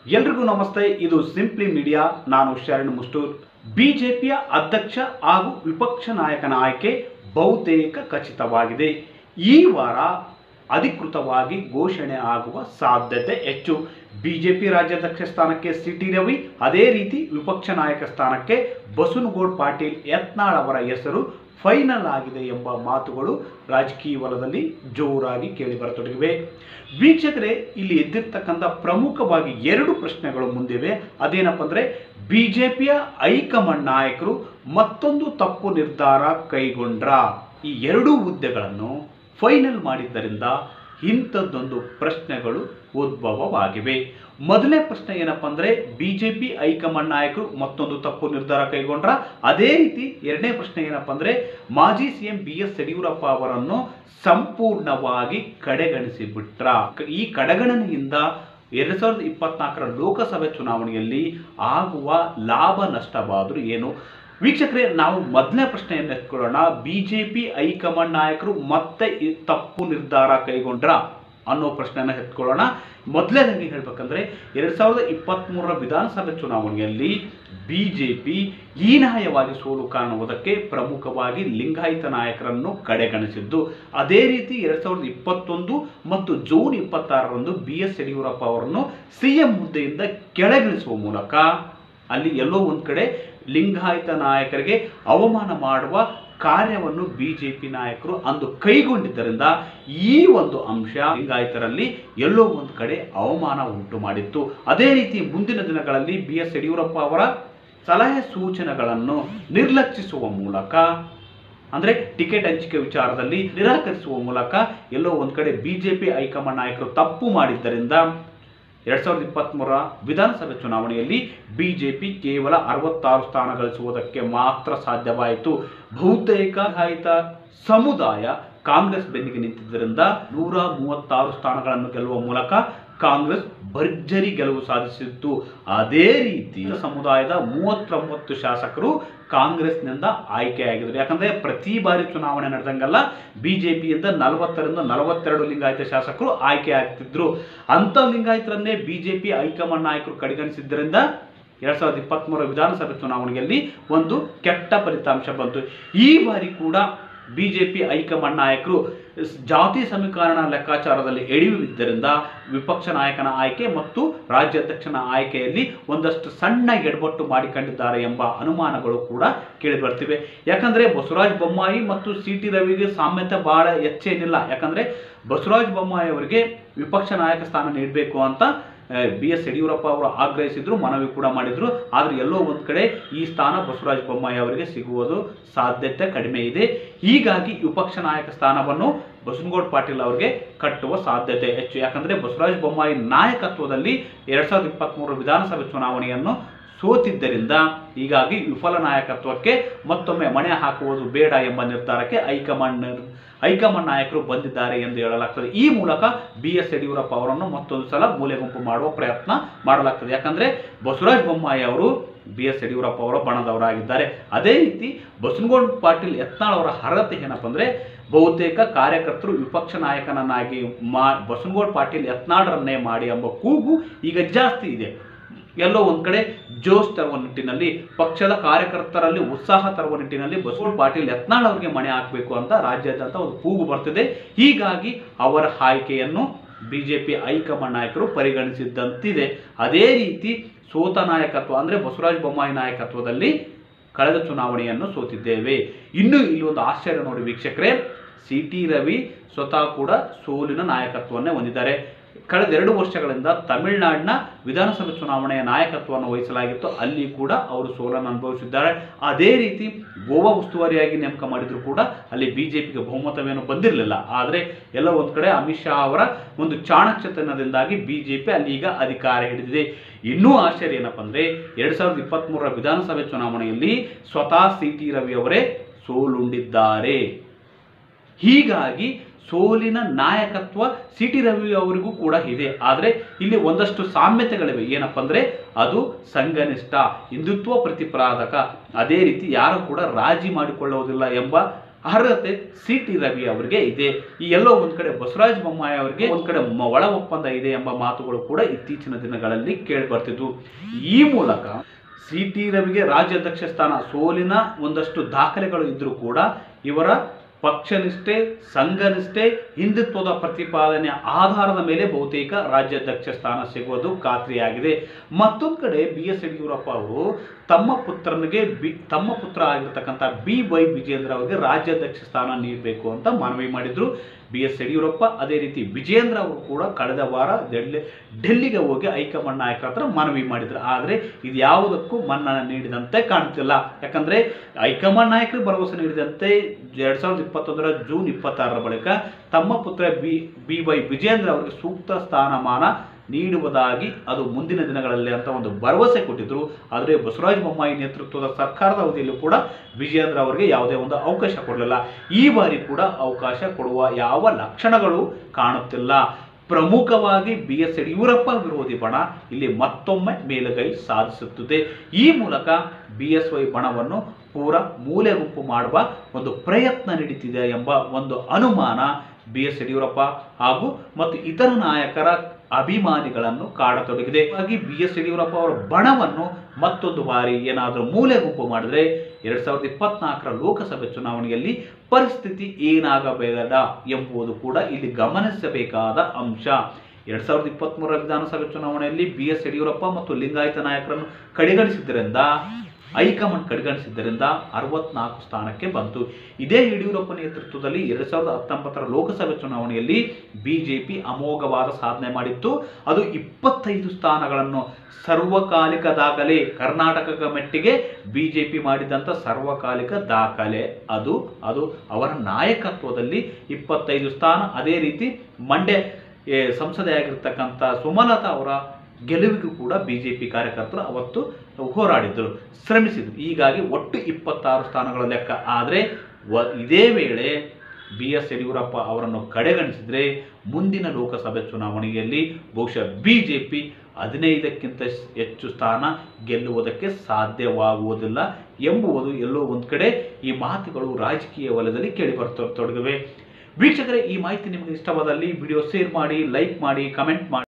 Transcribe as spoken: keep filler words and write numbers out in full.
ಎಲ್ರಿಗೂ ನಮಸ್ತೆ. ಇದು ಸಿಂಪ್ಲಿ ಮೀಡಿಯಾ. ನಾನು ಶರಣ್ ಮುಷ್ಟೂರ್. ಬಿಜೆಪಿಯ ಅಧ್ಯಕ್ಷ ಹಾಗೂ ವಿಪಕ್ಷ ನಾಯಕನ ಆಯ್ಕೆ ಬಹುತೇಕ ಖಚಿತವಾಗಿದೆ. ಈ ವಾರ ಅಧಿಕೃತವಾಗಿ ಘೋಷಣೆ ಆಗುವ ಸಾಧ್ಯತೆ ಹೆಚ್ಚು. ಬಿಜೆಪಿ ರಾಜ್ಯಾಧ್ಯಕ್ಷ ಸ್ಥಾನಕ್ಕೆ ಸಿ ಟಿ ರವಿ, ಅದೇ ರೀತಿ ವಿಪಕ್ಷ ನಾಯಕ ಸ್ಥಾನಕ್ಕೆ ಬಸವನಗೌಡ ಪಾಟೀಲ್ ಯತ್ನಾಳ್ ಅವರ ಹೆಸರು ಫೈನಲ್ ಆಗಿದೆ ಎಂಬ ಮಾತುಗಳು ರಾಜಕೀಯ ವಲಯದಲ್ಲಿ ಜೋರಾಗಿ ಕೇಳಿ ಬರತೊಡಗಿವೆ. ವೀಕ್ಷಕರೇ, ಇಲ್ಲಿ ಎದ್ದಿರ್ತಕ್ಕಂಥ ಪ್ರಮುಖವಾಗಿ ಎರಡು ಪ್ರಶ್ನೆಗಳು ಮುಂದಿವೆ. ಅದೇನಪ್ಪ ಅಂದರೆ, ಬಿಜೆಪಿಯ ಹೈಕಮಾಂಡ್ ನಾಯಕರು ಮತ್ತೊಂದು ತಪ್ಪು ನಿರ್ಧಾರ ಕೈಗೊಂಡ್ರ? ಈ ಎರಡೂ ಹುದ್ದೆಗಳನ್ನು ಫೈನಲ್ ಮಾಡಿದ್ದರಿಂದ ಇಂಥದ್ದೊಂದು ಪ್ರಶ್ನೆಗಳು ಉದ್ಭವವಾಗಿವೆ. ಮೊದಲನೇ ಪ್ರಶ್ನೆ ಏನಪ್ಪ ಅಂದರೆ, ಬಿಜೆಪಿ ಹೈಕಮಾಂಡ್ ನಾಯಕರು ಮತ್ತೊಂದು ತಪ್ಪು ನಿರ್ಧಾರ ಕೈಗೊಂಡ್ರ? ಅದೇ ರೀತಿ ಎರಡನೇ ಪ್ರಶ್ನೆ ಏನಪ್ಪ ಅಂದರೆ, ಮಾಜಿ ಸಿಎಂ ಬಿ ಎಸ್ ಯಡಿಯೂರಪ್ಪ ಅವರನ್ನು ಸಂಪೂರ್ಣವಾಗಿ ಕಡೆಗಣಿಸಿ ಬಿಟ್ರ? ಈ ಕಡೆಗಣನೆಯಿಂದ ಎರಡ್ ಸಾವಿರದ ಇಪ್ಪತ್ನಾಲ್ಕರ ಲೋಕಸಭೆ ಚುನಾವಣೆಯಲ್ಲಿ ಆಗುವ ಲಾಭ ನಷ್ಟವಾದರೂ ಏನು? ವೀಕ್ಷಕರೇ, ನಾವು ಮೊದಲನೇ ಪ್ರಶ್ನೆಯನ್ನು ಎತ್ಕೊಳ್ಳೋಣ. ಬಿಜೆಪಿ ಹೈಕಮಾಂಡ್ ನಾಯಕರು ಮತ್ತೆ ತಪ್ಪು ನಿರ್ಧಾರ ಕೈಗೊಂಡ್ರ ಅನ್ನೋ ಪ್ರಶ್ನೆಯನ್ನು ಎತ್ಕೊಳ್ಳೋಣ. ಮೊದಲನೇದಾಗಿ ಹೇಳ್ಬೇಕಂದ್ರೆ, ಎರಡ್ ಸಾವಿರದ ಇಪ್ಪತ್ತ್ ಮೂರರ ವಿಧಾನಸಭೆ ಚುನಾವಣೆಯಲ್ಲಿ ಬಿಜೆಪಿ ಹೀನಾಯವಾಗಿ ಸೋಲು ಕಾಣುವುದಕ್ಕೆ ಪ್ರಮುಖವಾಗಿ ಲಿಂಗಾಯತ ನಾಯಕರನ್ನು ಕಡೆಗಣಿಸಿದ್ದು. ಅದೇ ರೀತಿ ಎರಡ್ ಸಾವಿರದ ಇಪ್ಪತ್ತೊಂದು ಮತ್ತು ಜೂನ್ ಇಪ್ಪತ್ತಾರರಂದು ಬಿ ಎಸ್ ಯಡಿಯೂರಪ್ಪ ಅವರನ್ನು ಸಿಎಂ ಹುದ್ದೆಯಿಂದ ಕೆಳಗಿಳಿಸುವ ಮೂಲಕ ಅಲ್ಲಿ ಎಲ್ಲೋ ಒಂದು ಕಡೆ ಲಿಂಗಾಯತ ನಾಯಕರಿಗೆ ಅವಮಾನ ಮಾಡುವ ಕಾರ್ಯವನ್ನು ಬಿಜೆಪಿ ನಾಯಕರು ಅಂದು ಕೈಗೊಂಡಿದ್ದರಿಂದ ಈ ಒಂದು ಅಂಶ ಲಿಂಗಾಯತರಲ್ಲಿ ಎಲ್ಲೋ ಒಂದು ಕಡೆ ಅವಮಾನ ಉಂಟು ಮಾಡಿತ್ತು. ಅದೇ ರೀತಿ ಮುಂದಿನ ದಿನಗಳಲ್ಲಿ ಬಿ ಎಸ್ ಯಡಿಯೂರಪ್ಪ ಅವರ ಸಲಹೆ ಸೂಚನೆಗಳನ್ನು ನಿರ್ಲಕ್ಷಿಸುವ ಮೂಲಕ, ಅಂದರೆ ಟಿಕೆಟ್ ಹಂಚಿಕೆ ವಿಚಾರದಲ್ಲಿ ನಿರಾಕರಿಸುವ ಮೂಲಕ ಎಲ್ಲೋ ಒಂದು ಕಡೆ ಬಿಜೆಪಿ ಹೈಕಮಾಂಡ್ ನಾಯಕರು ತಪ್ಪು ಮಾಡಿದ್ದರಿಂದ ಎರಡ್ ಸಾವಿರದ ಇಪ್ಪತ್ತ್ ಮೂರರ ವಿಧಾನಸಭೆ ಚುನಾವಣೆಯಲ್ಲಿ ಬಿಜೆಪಿ ಕೇವಲ ಅರವತ್ತಾರು ಸ್ಥಾನ ಗಳಿಸುವುದಕ್ಕೆ ಮಾತ್ರ ಸಾಧ್ಯವಾಯಿತು. ಬಹುತೇಕ ಲಿಂಗಾಯತ ಸಮುದಾಯ ಕಾಂಗ್ರೆಸ್ ಬೆನ್ನಿಗೆ ನಿಂತಿದ್ದರಿಂದ ನೂರ ಮೂವತ್ತಾರು ಸ್ಥಾನಗಳನ್ನು ಗೆಲ್ಲುವ ಮೂಲಕ ಕಾಂಗ್ರೆಸ್ ಭರ್ಜರಿ ಗೆಲುವು ಸಾಧಿಸಿತ್ತು. ಅದೇ ರೀತಿ ಸಮುದಾಯದ ಮೂವತ್ತೊಂಬತ್ತು ಶಾಸಕರು ಕಾಂಗ್ರೆಸ್ನಿಂದ ಆಯ್ಕೆಯಾಗಿದ್ದರು. ಯಾಕಂದ್ರೆ ಪ್ರತಿ ಬಾರಿ ಚುನಾವಣೆ ನಡೆದಂಗೆಲ್ಲ ಬಿಜೆಪಿಯಿಂದ ನಲವತ್ತರಿಂದ ನಲವತ್ತೆರಡು ಲಿಂಗಾಯತ ಶಾಸಕರು ಆಯ್ಕೆ ಆಗ್ತಿದ್ರು. ಅಂತ ಲಿಂಗಾಯತರನ್ನೇ ಬಿಜೆಪಿ ಹೈಕಮಾಂಡ್ ನಾಯಕರು ಕಡೆಗಣಿಸಿದ್ದರಿಂದ ಎರಡ್ ಸಾವಿರದ ಇಪ್ಪತ್ತ್ ಮೂರರ ವಿಧಾನಸಭೆ ಚುನಾವಣೆಯಲ್ಲಿ ಒಂದು ಕೆಟ್ಟ ಫಲಿತಾಂಶ ಬಂತು. ಈ ಬಾರಿ ಕೂಡ ಬಿಜೆಪಿ ಹೈಕಮಾಂಡ್ ನಾಯಕರು ಜಾತಿ ಸಮೀಕರಣ ಲೆಕ್ಕಾಚಾರದಲ್ಲಿ ಎಳೆಯುವುದರಿಂದ ವಿಪಕ್ಷ ನಾಯಕನ ಆಯ್ಕೆ ಮತ್ತು ರಾಜ್ಯಾಧ್ಯಕ್ಷನ ಆಯ್ಕೆಯಲ್ಲಿ ಒಂದಷ್ಟು ಸಣ್ಣ ಎಡವಟ್ಟು ಮಾಡಿಕೊಂಡಿದ್ದಾರೆ ಎಂಬ ಅನುಮಾನಗಳು ಕೂಡ ಕೇಳಿಬರ್ತಿವೆ. ಯಾಕಂದ್ರೆ ಬಸವರಾಜ ಬೊಮ್ಮಾಯಿ ಮತ್ತು ಸಿ ಟಿ ರವಿಗೆ ಸಾಮ್ಯತೆ ಬಹಳ ಹೆಚ್ಚೇನಿಲ್ಲ. ಯಾಕಂದ್ರೆ ಬಸವರಾಜ ಬೊಮ್ಮಾಯಿ ಅವರಿಗೆ ವಿಪಕ್ಷ ನಾಯಕ ಸ್ಥಾನ ನೀಡಬೇಕು ಅಂತ ಬಿ ಎಸ್ ಯಡಿಯೂರಪ್ಪ ಅವರು ಆಗ್ರಹಿಸಿದ್ರು, ಮನವಿ ಕೂಡ ಮಾಡಿದ್ರು. ಆದರೆ ಎಲ್ಲೋ ಒಂದು ಕಡೆ ಈ ಸ್ಥಾನ ಬಸವರಾಜ ಬೊಮ್ಮಾಯಿ ಅವರಿಗೆ ಸಿಗುವುದು ಸಾಧ್ಯತೆ ಕಡಿಮೆ ಇದೆ. ಹೀಗಾಗಿ ವಿಪಕ್ಷ ನಾಯಕ ಸ್ಥಾನವನ್ನು ಬಸವನಗೌಡ ಪಾಟೀಲ್ ಅವರಿಗೆ ಕಟ್ಟುವ ಸಾಧ್ಯತೆ ಹೆಚ್ಚು. ಯಾಕಂದ್ರೆ ಬಸವರಾಜ ಬೊಮ್ಮಾಯಿ ನಾಯಕತ್ವದಲ್ಲಿ ಎರಡ್ ಸಾವಿರದ ಇಪ್ಪತ್ತ್ ಮೂರರ ವಿಧಾನಸಭೆ ಚುನಾವಣೆಯನ್ನು ಸೋತಿದ್ದರಿಂದ ಹೀಗಾಗಿ ವಿಫಲ ನಾಯಕತ್ವಕ್ಕೆ ಮತ್ತೊಮ್ಮೆ ಮಣೆ ಹಾಕುವುದು ಬೇಡ ಎಂಬ ನಿರ್ಧಾರಕ್ಕೆ ಹೈಕಮಾಂಡ್ ಹೈಕಮಾಂಡ್ ನಾಯಕರು ಬಂದಿದ್ದಾರೆ ಎಂದು ಹೇಳಲಾಗ್ತದೆ. ಈ ಮೂಲಕ ಬಿ ಎಸ್ ಯಡಿಯೂರಪ್ಪ ಅವರನ್ನು ಮತ್ತೊಂದು ಸಲ ಮೂಲೆಗುಂಪು ಮಾಡುವ ಪ್ರಯತ್ನ ಮಾಡಲಾಗ್ತದೆ. ಯಾಕಂದ್ರೆ ಬಸವರಾಜ ಬೊಮ್ಮಾಯಿ ಅವರು ಬಿ ಎಸ್ ಯಡಿಯೂರಪ್ಪ ಅವರ ಬಣದವರಾಗಿದ್ದಾರೆ. ಅದೇ ರೀತಿ ಬಸವನಗೌಡ ಪಾಟೀಲ್ ಯತ್ನಾಳ್ ಅವರ ಅರ್ಹತೆ ಏನಪ್ಪ ಅಂದ್ರೆ, ಬಹುತೇಕ ಕಾರ್ಯಕರ್ತರು ವಿಪಕ್ಷ ನಾಯಕನನ್ನಾಗಿ ಮಾ ಬಸವನಗೌಡ ಪಾಟೀಲ್ ಯತ್ನಾಳ್ರನ್ನೇ ಮಾಡಿ ಎಂಬ ಕೂಗು ಈಗ ಜಾಸ್ತಿ ಇದೆ. ಎಲ್ಲೋ ಒಂದ್ ಕಡೆ ಜೋಶ್ ತರುವ ನಿಟ್ಟಿನಲ್ಲಿ, ಪಕ್ಷದ ಕಾರ್ಯಕರ್ತರಲ್ಲಿ ಉತ್ಸಾಹ ತರುವ ನಿಟ್ಟಿನಲ್ಲಿ ಬಸವನಗೌಡ ಪಾಟೀಲ್ ಯತ್ನಾಳ್ ಅವರಿಗೆ ಮಣೆ ಹಾಕಬೇಕು ಅಂತ ರಾಜ್ಯಾದ್ಯಂತ ಒಂದು ಕೂಗು ಬರ್ತಿದೆ. ಹೀಗಾಗಿ ಅವರ ಆಯ್ಕೆಯನ್ನು ಬಿಜೆಪಿ ಹೈಕಮಾಂಡ್ ನಾಯಕರು ಪರಿಗಣಿಸಿದ್ದಂತಿದೆ. ಅದೇ ರೀತಿ ಸೋತ ನಾಯಕತ್ವ ಅಂದ್ರೆ ಬಸವರಾಜ ಬೊಮ್ಮಾಯಿ ನಾಯಕತ್ವದಲ್ಲಿ ಕಳೆದ ಚುನಾವಣೆಯನ್ನು ಸೋತಿದ್ದೇವೆ. ಇನ್ನು ಇಲ್ಲಿ ಒಂದು ಆಶ್ಚರ್ಯ ನೋಡಿ ವೀಕ್ಷಕರೇ, ಸಿ ಟಿ ರವಿ ಸ್ವತಃ ಕೂಡ ಸೋಲಿನ ನಾಯಕತ್ವವನ್ನೇ ಹೊಂದಿದ್ದಾರೆ. ಕಳೆದ ಎರಡು ವರ್ಷಗಳಿಂದ ತಮಿಳುನಾಡಿನ ವಿಧಾನಸಭೆ ಚುನಾವಣೆಯ ನಾಯಕತ್ವವನ್ನು ವಹಿಸಲಾಗಿತ್ತು, ಅಲ್ಲಿ ಕೂಡ ಅವರು ಸೋಲನ್ನು ಅನುಭವಿಸಿದ್ದಾರೆ. ಅದೇ ರೀತಿ ಗೋವಾ ಉಸ್ತುವಾರಿಯಾಗಿ ನೇಮಕ ಮಾಡಿದ್ರು ಕೂಡ ಅಲ್ಲಿ ಬಿಜೆಪಿಗೆ ಬಹುಮತವೇನು ಬಂದಿರಲಿಲ್ಲ. ಆದರೆ ಎಲ್ಲ ಒಂದು ಕಡೆ ಅಮಿತ್ ಶಾ ಅವರ ಒಂದು ಚಾಣಕ್ಷತನದಿಂದಾಗಿ ಬಿಜೆಪಿ ಅಲ್ಲಿ ಈಗ ಅಧಿಕಾರ ಹಿಡಿದಿದೆ. ಇನ್ನೂ ಆಶ್ಚರ್ಯ ಏನಪ್ಪ ಅಂದ್ರೆ, ಎರಡ್ ಸಾವಿರದ ಇಪ್ಪತ್ತ್ ಮೂರರ ವಿಧಾನಸಭೆ ಚುನಾವಣೆಯಲ್ಲಿ ಸ್ವತಃ ಸಿ ಟಿ ರವಿ ಅವರೇ ಸೋಲುಂಡಿದ್ದಾರೆ. ಹೀಗಾಗಿ ಸೋಲಿನ ನಾಯಕತ್ವ ಸಿ ಟಿ ರವಿ ಅವರಿಗೂ ಕೂಡ ಇದೆ. ಆದರೆ ಇಲ್ಲಿ ಒಂದಷ್ಟು ಸಾಮ್ಯತೆಗಳಿವೆ. ಏನಪ್ಪ ಅಂದ್ರೆ, ಅದು ಸಂಘನಿಷ್ಠ, ಹಿಂದುತ್ವ ಪ್ರತಿಪಾದಕ, ಅದೇ ರೀತಿ ಯಾರು ಕೂಡ ರಾಜಿ ಮಾಡಿಕೊಳ್ಳುವುದಿಲ್ಲ ಎಂಬ ಅರ್ಹತೆ ಸಿ ಟಿ ರವಿ ಅವರಿಗೆ ಇದೆ. ಈ ಎಲ್ಲೋ ಒಂದ್ ಕಡೆ ಬಸವರಾಜ ಬೊಮ್ಮಾಯಿ ಅವರಿಗೆ ಒಂದ್ ಕಡೆ ಒಳ ಒಪ್ಪಂದ ಇದೆ ಎಂಬ ಮಾತುಗಳು ಕೂಡ ಇತ್ತೀಚಿನ ದಿನಗಳಲ್ಲಿ ಕೇಳಿ ಬರ್ತಿದ್ವು. ಈ ಮೂಲಕ ಸಿ ಟಿ ರವಿಗೆ ರಾಜ್ಯಾಧ್ಯಕ್ಷ ಸ್ಥಾನ ಸೋಲಿನ ಒಂದಷ್ಟು ದಾಖಲೆಗಳು ಇದ್ರೂ ಕೂಡ ಇವರ ಪಕ್ಷನಿಷ್ಠೆ, ಸಂಘನಿಷ್ಠೆ, ಹಿಂದುತ್ವದ ಪ್ರತಿಪಾದನೆಯ ಆಧಾರದ ಮೇಲೆ ಬಹುತೇಕ ರಾಜ್ಯಾಧ್ಯಕ್ಷ ಸ್ಥಾನ ಸಿಗುವುದು ಖಾತ್ರಿಯಾಗಿದೆ. ಮತ್ತೊಂದು ಕಡೆ ಬಿ ಎಸ್ ಯಡಿಯೂರಪ್ಪ ಅವರು ತಮ್ಮ ಪುತ್ರನಿಗೆ ಬಿ ತಮ್ಮ ಪುತ್ರ ಆಗಿರ್ತಕ್ಕಂಥ ಬಿ ವೈ ವಿಜೇಂದ್ರ ಅವರಿಗೆ ರಾಜ್ಯಾಧ್ಯಕ್ಷ ಸ್ಥಾನ ನೀಡಬೇಕು ಅಂತ ಮನವಿ ಮಾಡಿದ್ರು ಬಿ ಎಸ್ ಯಡಿಯೂರಪ್ಪ. ಅದೇ ರೀತಿ ವಿಜೇಂದ್ರ ಅವರು ಕೂಡ ಕಳೆದ ವಾರ ಡೆಲ್ಲಿ ಡೆಲ್ಲಿಗೆ ಹೋಗಿ ಹೈಕಮಾಂಡ್ ನಾಯಕರ ಹತ್ರ ಮನವಿ ಮಾಡಿದ್ರು. ಆದರೆ ಇದು ಯಾವುದಕ್ಕೂ ಮನ್ನಣೆ ನೀಡಿದಂತೆ ಕಾಣ್ತಿಲ್ಲ. ಯಾಕಂದ್ರೆ ಹೈಕಮಾಂಡ್ ನಾಯಕರು ಭರವಸೆ ನೀಡಿದಂತೆ ಎರಡ್ ಸಾವಿರದ ಇಪ್ಪತ್ತೊಂದರ ಜೂನ್ ಇಪ್ಪತ್ತಾರರ ಬಳಿಕ ತಮ್ಮ ಪುತ್ರ ಬಿ ಬಿ ವೈ ವಿಜೇಂದ್ರ ಅವರಿಗೆ ಸೂಕ್ತ ಸ್ಥಾನಮಾನ ನೀಡುವುದಾಗಿ ಅದು ಮುಂದಿನ ದಿನಗಳಲ್ಲಿ ಅಂತ ಒಂದು ಭರವಸೆ ಕೊಟ್ಟಿದ್ರು. ಆದರೆ ಬಸವರಾಜ ಬೊಮ್ಮಾಯಿ ನೇತೃತ್ವದ ಸರ್ಕಾರದ ಅವಧಿಯಲ್ಲೂ ಕೂಡ ವಿಜೇಂದ್ರ ಅವರಿಗೆ ಯಾವುದೇ ಒಂದು ಅವಕಾಶ ಕೊಡಲಿಲ್ಲ. ಈ ಬಾರಿ ಕೂಡ ಅವಕಾಶ ಕೊಡುವ ಯಾವ ಲಕ್ಷಣಗಳು ಕಾಣುತ್ತಿಲ್ಲ. ಪ್ರಮುಖವಾಗಿ ಬಿ ಎಸ್ ಯಡಿಯೂರಪ್ಪ ವಿರೋಧಿ ಬಣ ಇಲ್ಲಿ ಮತ್ತೊಮ್ಮೆ ಮೇಲುಗೈ ಸಾಧಿಸುತ್ತದೆ. ಈ ಮೂಲಕ ಬಿ ಎಸ್ ವೈ ಬಣವನ್ನು ಪೂರ ಮೂಲೆ ಗುಂಪು ಮಾಡುವ ಒಂದು ಪ್ರಯತ್ನ ನಡೀತಿದೆ ಎಂಬ ಒಂದು ಅನುಮಾನ ಬಿ ಎಸ್ ಯಡಿಯೂರಪ್ಪ ಹಾಗೂ ಮತ್ತು ಇತರ ನಾಯಕರ ಅಭಿಮಾನಿಗಳನ್ನು ಕಾಡತೊಡಗಿದೆ. ಹಾಗಾಗಿ ಬಿ ಎಸ್ ಯಡಿಯೂರಪ್ಪ ಅವರ ಬಣವನ್ನು ಮತ್ತೊಂದು ಬಾರಿ ಏನಾದರೂ ಮೂಲೆ ಗುಂಪು ಮಾಡಿದ್ರೆ ಎರಡ್ ಸಾವಿರದ ಇಪ್ಪತ್ನಾಲ್ಕರ ಲೋಕಸಭೆ ಚುನಾವಣೆಯಲ್ಲಿ ಪರಿಸ್ಥಿತಿ ಏನಾಗಬೇಡ ಎಂಬುದು ಕೂಡ ಇಲ್ಲಿ ಗಮನಿಸಬೇಕಾದ ಅಂಶ. ಎರಡ್ ಸಾವಿರದ ಇಪ್ಪತ್ತ್ ಮೂರರ ವಿಧಾನಸಭೆ ಚುನಾವಣೆಯಲ್ಲಿ ಬಿ ಎಸ್ ಯಡಿಯೂರಪ್ಪ ಮತ್ತು ಲಿಂಗಾಯತ ನಾಯಕರನ್ನು ಕಡೆಗಣಿಸಿದ್ದರಿಂದ ಹೈಕಮಾಂಡ್ ಕಡೆಗಣಿಸಿದ್ದರಿಂದ ಅರವತ್ನಾಲ್ಕು ಸ್ಥಾನಕ್ಕೆ ಬಂತು. ಇದೇ ಯಡಿಯೂರಪ್ಪ ನೇತೃತ್ವದಲ್ಲಿ ಎರಡ್ ಸಾವಿರದ ಹತ್ತೊಂಬತ್ತರ ಲೋಕಸಭೆ ಚುನಾವಣೆಯಲ್ಲಿ ಬಿಜೆಪಿ ಅಮೋಘವಾದ ಸಾಧನೆ ಮಾಡಿತ್ತು. ಅದು ಇಪ್ಪತ್ತೈದು ಸ್ಥಾನಗಳನ್ನು ಸರ್ವಕಾಲಿಕ ದಾಖಲೆ, ಕರ್ನಾಟಕ ಮಟ್ಟಿಗೆ ಬಿಜೆಪಿ ಮಾಡಿದಂಥ ಸರ್ವಕಾಲಿಕ ದಾಖಲೆ ಅದು ಅದು ಅವರ ನಾಯಕತ್ವದಲ್ಲಿ ಇಪ್ಪತ್ತೈದು ಸ್ಥಾನ. ಅದೇ ರೀತಿ ಮಂಡ್ಯ ಸಂಸದೆಯಾಗಿರ್ತಕ್ಕಂಥ ಸುಮಲತಾ ಅವರ ಗೆಲುವಿಗೂ ಕೂಡ ಬಿಜೆಪಿ ಕಾರ್ಯಕರ್ತರು ಅವತ್ತು ಹೋರಾಡಿದ್ರು, ಶ್ರಮಿಸಿದ್ರು. ಹೀಗಾಗಿ ಒಟ್ಟು ಇಪ್ಪತ್ತಾರು ಸ್ಥಾನಗಳ ಲೆಕ್ಕ. ಆದರೆ ಇದೇ ವೇಳೆ ಬಿ ಎಸ್ ಯಡಿಯೂರಪ್ಪ ಅವರನ್ನು ಕಡೆಗಣಿಸಿದರೆ ಮುಂದಿನ ಲೋಕಸಭೆ ಚುನಾವಣೆಯಲ್ಲಿ ಬಹುಶಃ ಬಿಜೆಪಿ ಹದಿನೈದಕ್ಕಿಂತ ಹೆಚ್ಚು ಸ್ಥಾನ ಗೆಲ್ಲುವುದಕ್ಕೆ ಸಾಧ್ಯವಾಗುವುದಿಲ್ಲ ಎಂಬುದು ಎಲ್ಲೋ ಒಂದು ಕಡೆ ಈ ಮಾತುಗಳು ರಾಜಕೀಯ ವಲಯದಲ್ಲಿ ಕೇಳಿ ಬರ್ತೊಡಗಿವೆ. ವೀಕ್ಷಕರೇ, ಈ ಮಾಹಿತಿ ನಿಮಗೆ ಇಷ್ಟವಾದಲ್ಲಿ ವಿಡಿಯೋ ಶೇರ್ ಮಾಡಿ, ಲೈಕ್ ಮಾಡಿ, ಕಮೆಂಟ್ ಮಾಡಿ.